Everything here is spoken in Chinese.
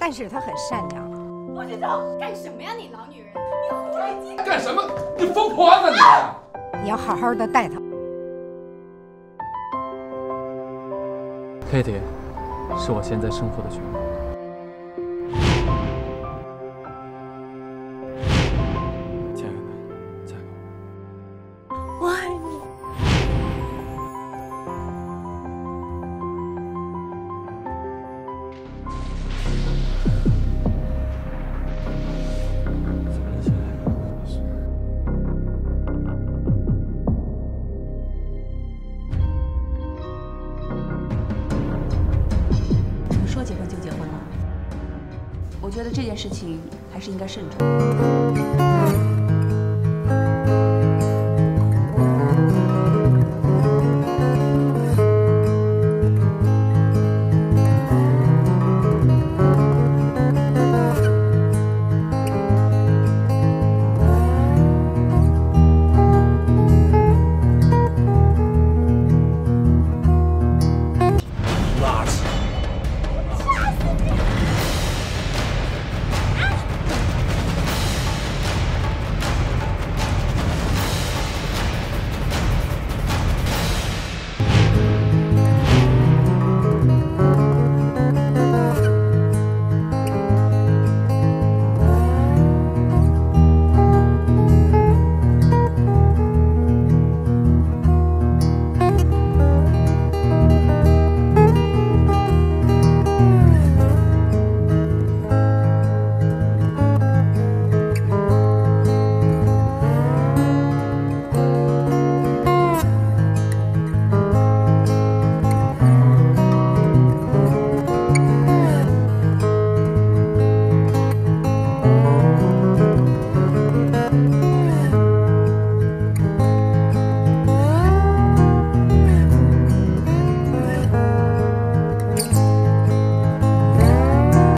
但是他很善良。 我知道干什么呀，你老女人，你胡来鸡！ 干什么？你疯婆子你！ 你要好好的带他。 Kitty， 是我现在生活的全部。亲爱的，嫁给我。 我爱你。 说结婚就结婚了，我觉得这件事情还是应该慎重。